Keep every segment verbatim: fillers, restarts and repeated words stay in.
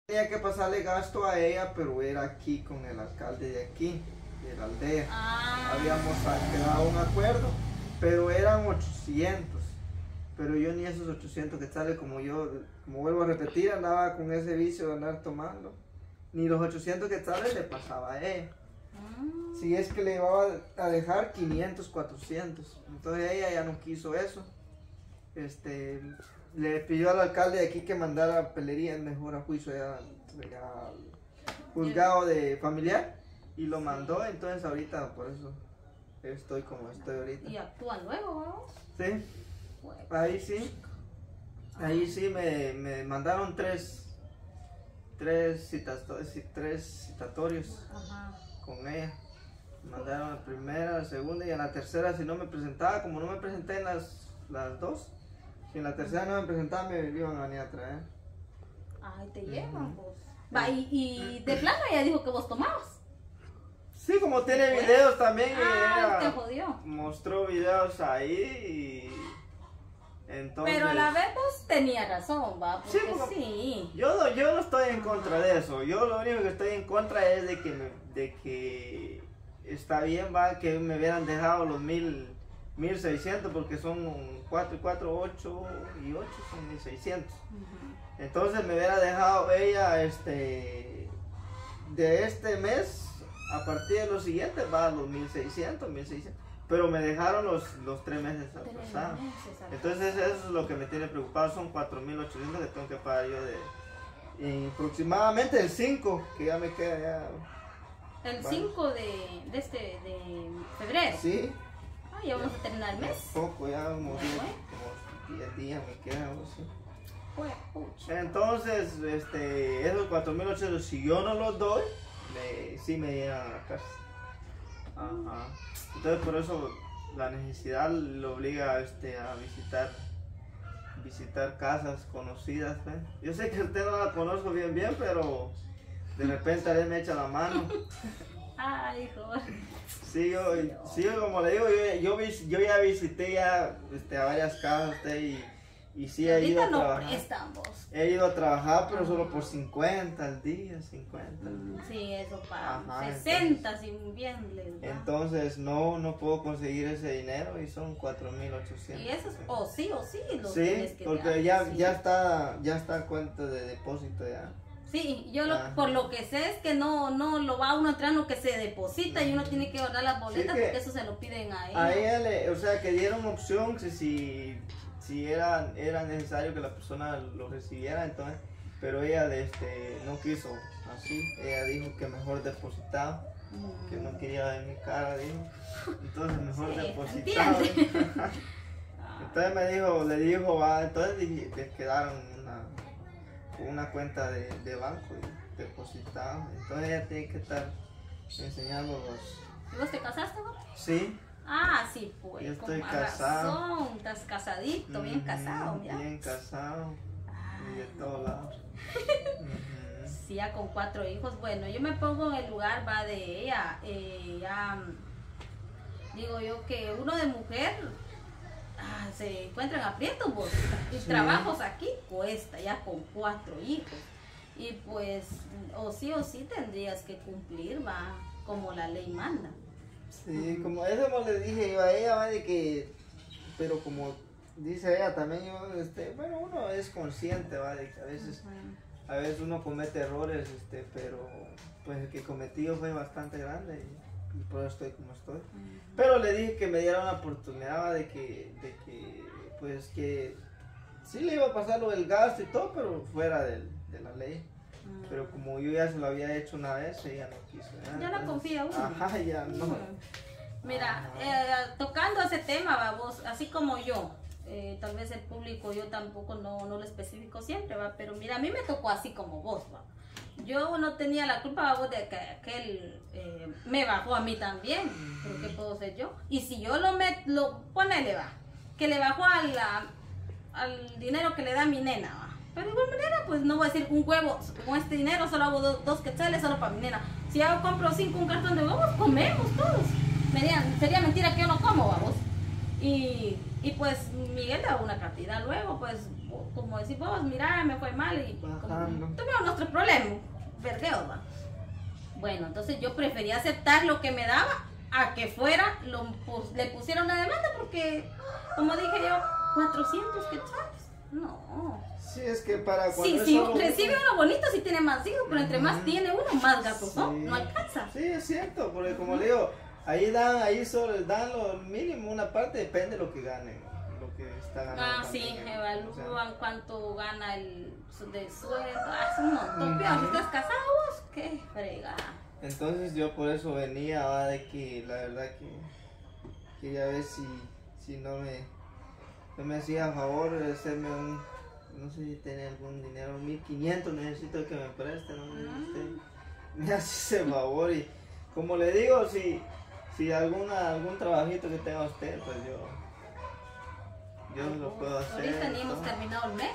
Tenía que pasarle gasto a ella, pero era aquí con el alcalde de aquí, de la aldea. Ah. Habíamos quedado un acuerdo, pero eran ochocientos. Pero yo ni esos ochocientos quetzales, como yo, como vuelvo a repetir, andaba con ese vicio de andar tomando. Ni los ochocientos quetzales le pasaba a ella. Ah. Si es que le iba a dejar quinientos, cuatrocientos. Entonces ella ya no quiso eso. Este, le pidió al alcalde de aquí que mandara pelería mejor a juicio ya, ya al juzgado de familiar y lo mandó. Entonces ahorita por eso estoy como estoy ahorita. ¿Y actúan luego, vamos? Sí, ahí sí, ahí sí me, me mandaron tres, tres, citas, tres citatorios. Ajá. Con ella. Me mandaron la primera, la segunda y en la tercera si no me presentaba, como no me presenté en las, las dos, si en la tercera no me presentaba me iban a venir a traer. Ay, te llevan, Ujú. vos. Va, y, y de plano ella dijo que vos tomabas. Sí, como tiene videos también, Ah, ella te jodió. mostró videos ahí y entonces... Pero a la vez vos tenías razón, va, porque Sí, como- sí. Yo no, yo no estoy en contra de eso. Yo lo único que estoy en contra es de que, me- de que está bien, va, que me hubieran dejado los mil, mil seiscientos porque son cuatro y cuatro, ocho y ocho son mil seiscientos. Ujú. Entonces me hubiera dejado ella, este, de este mes, a partir de los siguientes va a los mil seiscientos, mil seiscientos. Pero me dejaron los, los tres meses Tres atrasados. meses atrás. Entonces eso es lo que me tiene preocupado, son cuatro mil ochocientos que tengo que pagar yo de... Y aproximadamente el cinco, que ya me queda ya... El Vale. cinco de, de este, de febrero. Sí, Ah, ya vamos a terminar el mes. poco, ya unos diez, Bueno. como diez días me queda algo así. Pues, pucha. Entonces, este, esos cuatro mil ochocientos, si yo no los doy, me, sí me llegan a la cárcel. Ajá. Entonces por eso la necesidad lo obliga este, a visitar visitar casas conocidas. ¿eh? Yo sé que usted no la conozco bien bien, pero de repente alguien me echa la mano. Ay, joder. Sí, yo, sí, como le digo, yo, yo, vis- yo ya visité ya este, a varias casas usted, y, y sí he ido Ahorita a no trabajar. prestan vos. He ido a trabajar, pero solo por cincuenta al día, cincuenta al día. Sí, eso para Ajá, sesenta, si bien les da. Entonces no, no puedo conseguir ese dinero y son cuatro mil ochocientos. Y eso es o sí o sí lo Sí, tienes que porque dar, ya, sí. ya está, ya está a cuenta de depósito ya. Sí, yo lo, Ajá. por lo que sé es que no, no lo va uno a entrar, no que se deposita y uno tiene que guardar las boletas que porque eso se lo piden a ella. A ella le, o sea, que dieron opción que si, si era, era necesario que la persona lo recibiera, entonces, pero ella de este, no quiso así, ella dijo que mejor depositaba, Mm. que no quería ver mi cara, dijo, entonces mejor Sí, depositaba. entiende. Entonces me dijo, le dijo, va, entonces dije, le quedaron una, una cuenta de, de banco y depositaba, entonces ella tiene que estar enseñando los... ¿Y vos te casaste, vos? Sí. Ah, sí, pues. Yo con estoy más casado. razón, estás casadito, bien Ujú, casado, mira. Bien casado. Y de todos lados. Ujú. Sí, ya con cuatro hijos. Bueno, yo me pongo en el lugar, va, de ella. Eh, ya, mm, digo yo que uno de mujer ah, se encuentra en aprietos, vos. Y Sí. trabajos aquí cuesta, ya con cuatro hijos. Y pues, o sí o sí tendrías que cumplir, va, como la ley manda. Sí, como eso como le dije yo a ella, va, de que, pero como dice ella también, yo, este, bueno, uno es consciente, va, de que a veces, Ujú. a veces uno comete errores, este, pero pues el que cometió fue bastante grande y, y por eso estoy como estoy. Ujú. Pero le dije que me diera una oportunidad, va, de que, de que, pues que sí le iba a pasar lo del gasto y todo, pero fuera del- de la ley. Ujú. Pero como yo ya se lo había hecho una vez, ella no quiso. ¿eh? Ya no Entonces, confía uno. Ajá, ya no. Mm. Mira, Ajá. eh, tocando ese tema, va, vos, así como yo, eh, tal vez el público yo tampoco no, no lo especifico siempre, va, pero mira, a mí me tocó así como vos, va. Yo no tenía la culpa, va, vos, de que aquel eh, me bajó a mí también, pero ¿qué puedo ser yo? Y si yo lo met, lo ponele, va, que le bajó a la, al dinero que le da mi nena, va. Pero de igual manera, pues no voy a decir un huevo, con este dinero solo hago dos, dos quetzales solo para mi nena. Si yo compro cinco, un cartón de huevos, comemos todos. Sería, sería mentira que yo no como, vamos. Y Y pues Miguel daba una cantidad. Luego, pues, como decís vos, mira, me fue mal y como, tuvimos nuestros problemas, vergueo, va. Bueno, entonces yo prefería aceptar lo que me daba a que fuera, lo, pues, le pusiera una demanda porque, como dije yo, cuatrocientos quetzales. No. Sí, es que para cuando Sí, es sí, solo recibe uno- uno bonito si tiene más hijos, pero entre más Ujú. tiene uno, más gatos son. Sí. No alcanza. Sí, es cierto, porque como le digo, ahí dan, ahí solo les dan lo mínimo, una parte, depende de lo que ganen, lo que está ganando. Ah, sí, también, ¿no? evalúan O sea, cuánto gana el su- de sueldo. Ah, es un montón. Ujú. Pero si estás casado, vos, qué fregada. entonces yo por eso venía, va, de que la verdad que quería ver si, si no me, no me hacía favor de hacerme un, no sé si tiene algún dinero, mil quinientos necesito que me preste, no me Mm. usted me hace ese favor y como le digo, si, si alguna, algún trabajito que tenga usted, pues yo, yo lo puedo hacer. Ahorita ni hemos todo. terminado el mes.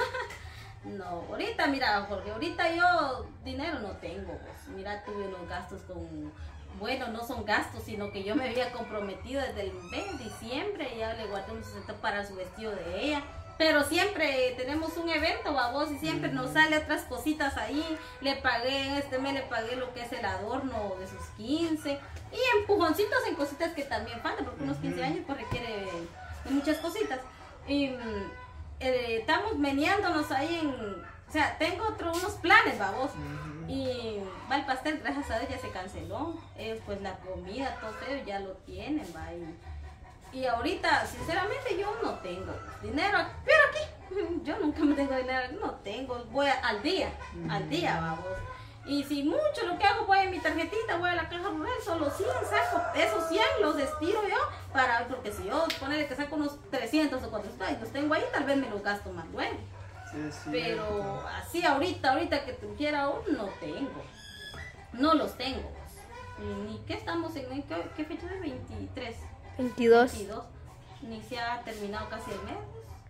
No, ahorita, mira, Jorge, ahorita yo dinero no tengo. Pues. Mira, tuve unos gastos con. Bueno, no son gastos, sino que yo me había comprometido desde el mes de diciembre y ya le guardé un sesenta para su vestido de ella. Pero siempre tenemos un evento, babos, y siempre nos sale otras cositas ahí. Le pagué, en este mes le pagué lo que es el adorno de sus quince. Y empujoncitos en cositas que también faltan, porque unos quince años pues requiere de muchas cositas. Y mm, eh, estamos meneándonos ahí en... O sea, tengo otro, unos planes, babos. Ujú. Y va el pastel, gracias a Dios ya se canceló. Ellos pues la comida, todo ellos ya lo tienen, va. Y, y ahorita, sinceramente, yo no tengo dinero. Pero aquí, yo nunca me tengo dinero, no tengo. Voy a- al día, al día, vamos. Y si mucho lo que hago, voy a mi tarjetita, voy a la caja rural, solo cien saco. Esos cien los estiro yo para, porque si yo ponele que saco unos trescientos o cuatrocientos y los tengo ahí, tal vez me los gasto más luego. Sí, es Pero cierto. así ahorita, ahorita que tuviera aún no tengo. No los tengo. Y ni que estamos en, ¿qué, qué fecha es? veintitrés. veintidós. veintidós. Ni se ha terminado casi el mes.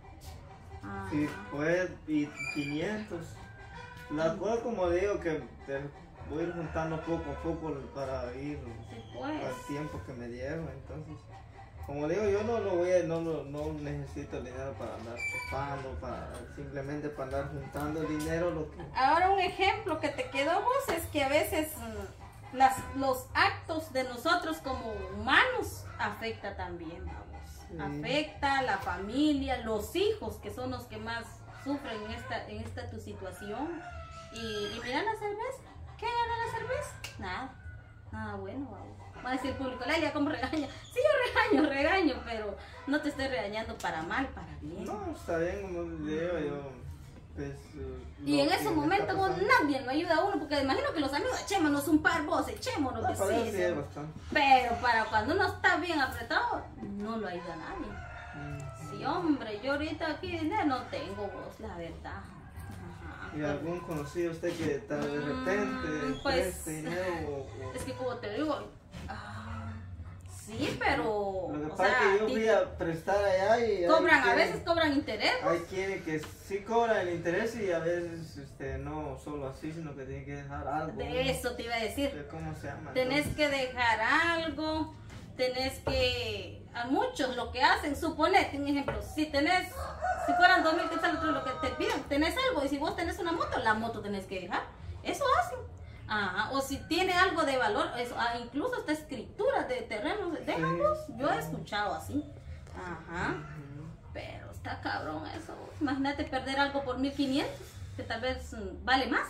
Ah, Sí, pues, y quinientos. La cosa, como digo, que te voy a ir juntando poco a poco para ir sí, pues. al tiempo que me llevo. Entonces, como digo, yo no lo voy a, no, lo- no necesito el dinero para andar chupando, para, simplemente para andar juntando dinero. Lo que, Ahora un ejemplo que te quedó vos es que a veces mm, las, los actos de nosotros como humanos afecta también, vamos. Sí. Afecta a la familia, los hijos que son los que más sufren en esta, en esta tu situación. Y, y mira la cerveza. ¿Qué gana la cerveza? Nada. Nada bueno, vamos. Va a decir el público, Lelia, ¿cómo regaña? Sí, yo regaño, regaño, pero no te estoy regañando para mal, para bien. no, está bien, como le digo yo. Pues, eh, Y lo en que esos me momentos está vos pasando. nadie lo ayuda a uno, porque imagino que los amigos, echémonos un par vos, echémonos, No, que para sí, eso sí sí. es bastante. Pero para cuando uno está bien apretado, no lo ayuda a nadie. Mm. Sí, hombre, yo ahorita aquí dinero no tengo vos, la verdad. Ajá. ¿Y algún conocido usted que tal de Mm, repente pues, preste dinero o, o- Es que como te digo, ah, sí, pero... Lo que o pasa sea, es que yo ti- fui a prestar allá y hay cobran, a quienes- veces cobran interés. hay quienes que sí cobran el interés y a veces este, no solo así, sino que tienen que dejar algo. De eso te iba a decir. ¿no? ¿Cómo se llama? Tenés Entonces, que dejar algo, tenés que, a muchos lo que hacen, suponete un ejemplo, si tenés, si fueran dos mil quetzales lo que te piden, tenés algo y si vos tenés una moto, la moto tenés que dejar, eso hacen. Ajá, o si tiene algo de valor, eso, ah, incluso hasta escrituras de terrenos, déjalos, Sí, yo he sí. escuchado así. Ajá, ujú. pero está cabrón eso, imagínate perder algo por mil quinientos, que tal vez mm, vale más.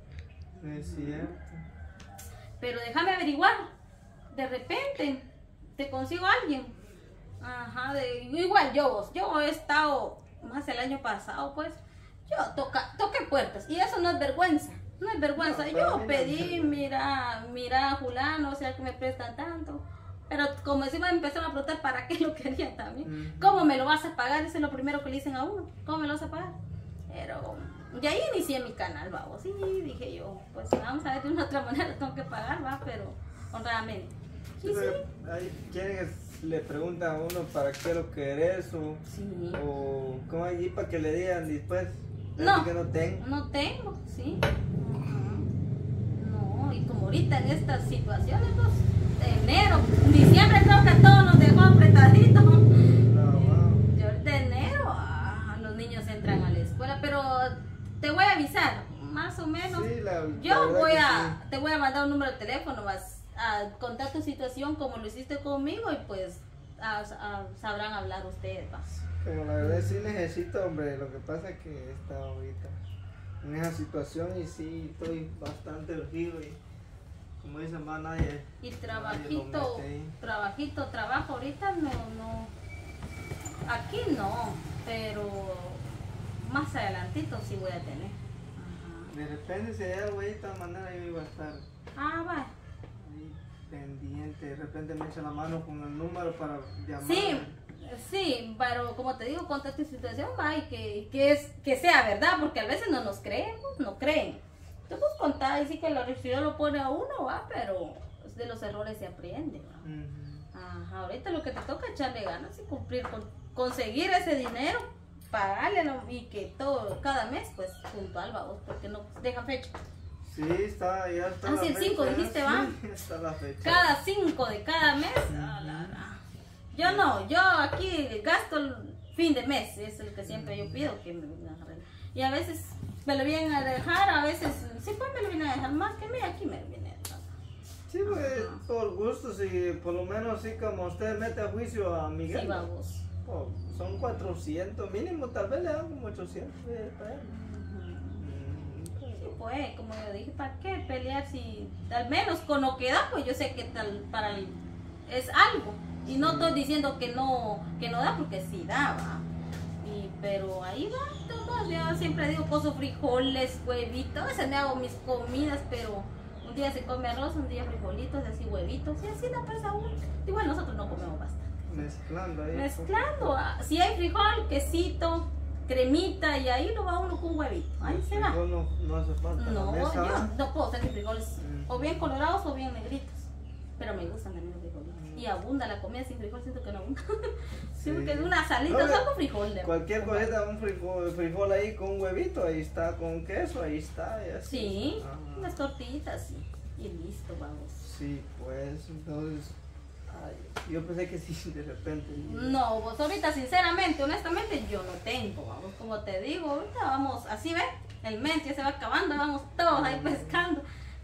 Es cierto. Pero déjame averiguar. De repente te consigo a alguien. Ajá, de, igual yo vos. Yo he estado más el año pasado, pues. Yo toca, toqué puertas. Y eso no es vergüenza. No es vergüenza. No, para mí yo no pedí, es vergüenza. mira, mira, Julano, o sea que me prestan tanto. Pero como encima me empezaron a preguntar para qué lo querían también. Ujú. ¿Cómo me lo vas a pagar? Eso es lo primero que le dicen a uno. ¿Cómo me lo vas a pagar? Pero de ahí inicié mi canal, vamos. Sí, dije yo, pues vamos a ver de una otra manera, tengo que pagar, va, pero honradamente. Sí, Y sí, pero hay quienes le preguntan a uno para qué lo querés o, sí. o cómo allí para que le digan después. No. Que no tengo. No tengo, sí. Ajá. No, y como ahorita en estas situaciones, pues, enero, diciembre creo que a todos nos dejó apretaditos. No, wow. entran a la escuela, pero te voy a avisar, más o menos. Sí, la, Yo la verdad voy que a, sí. te voy a mandar un número de teléfono, vas a contar tu situación como lo hiciste conmigo y pues a- a- sabrán hablar ustedes, va. Como la verdad sí necesito, hombre, lo que pasa es que está ahorita en esa situación y sí estoy bastante urgido y como dicen más nadie, Y nadie lo trabajito, mete ahí. trabajito, trabajo ahorita no, no, aquí no, pero más adelantito sí voy a tener. Ajá. De repente si hay algo ahí de todas maneras yo iba a estar Ah, va. ahí pendiente, de repente me echa la mano con el número para llamar. Sí, sí, pero como te digo, conta tu situación, va, y que, que, es, que sea verdad, porque a veces no nos creen, no creen. Tú pues contá y sí que la recibió lo pone a uno, va, pero de los errores se aprende, va. Ujú. Ajá, ahorita lo que te toca es echarle ganas y cumplir con conseguir ese dinero, pagarle ¿no? Y que todo, cada mes, pues puntual, vamos, porque no deja fecha. Sí, está, ya está. Ah, la sí, el cinco fecha, dijiste, sí, va. está la fecha. Cada cinco de cada mes, ah, la, la. Yo no, yo aquí gasto el fin de mes, es el que siempre yo pido que me vengan a arreglar. Y a veces me lo vienen a dejar, a veces, sí, pues me lo vienen a dejar más que mira, aquí me lo vienen a dejar. Sí, pues Ajá. por gusto, si por lo menos sí como usted mete a juicio a Miguel. Sí, vamos. Oh, son cuatrocientos, mínimo tal vez le dan como ochocientos. eh, para él. Ujú. Mm, Sí, pues, como yo dije, ¿para qué pelear si al menos con lo que da, pues yo sé que tal para el- es algo. Y no Sí. estoy diciendo que no, que no da, porque sí da, va. Y, pero ahí va, todo. Yo siempre digo, coso frijoles, huevitos, a veces me hago mis comidas, pero un día se come arroz, un día frijolitos, así huevitos, y así la pasa uno. Igual nosotros no comemos bastante. Mezclando ahí. Mezclando, ah, si hay frijol, quesito, cremita, y ahí lo va uno con huevito. Ahí se va. No, no, no hace falta. en la No, mesa, yo ¿va? no puedo hacer mis frijoles Mm. o bien colorados o bien negritos. Pero me gustan también los frijoles. Mm. Y abunda la comida sin frijol, siento que no abunda. Sí. Siento que es una salita, No, solo con frijol. de- Cualquier cosita, un frijol, frijol ahí con un huevito, ahí está, con queso, ahí está. Y así. Sí, Ajá. unas tortillitas sí. Y listo, vamos. Sí, pues, entonces, ay, yo pensé que sí, de repente. No, vos ahorita sinceramente, honestamente, yo no tengo, vamos, como te digo, ahorita vamos, así ve, el mes ya se va acabando, vamos todos ahí pescando,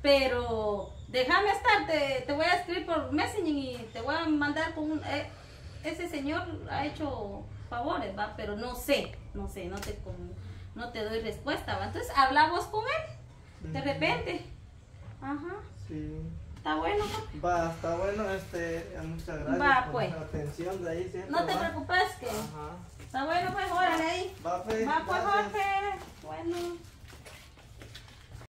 pero déjame estar, te, te voy a escribir por Messenger y te voy a mandar con un, eh, ese señor ha hecho favores, va, pero no sé, no sé, no te, con- no te doy respuesta, va, entonces hablamos con él, de Ujú. repente, ajá, Sí. está bueno, va. Va, está bueno, este, muchas gracias Va, por pues. la atención de ahí siempre. No te va. preocupes que Ajá. está bueno, pues órale ahí. Va, pues, Va pues gracias. Jorge, bueno.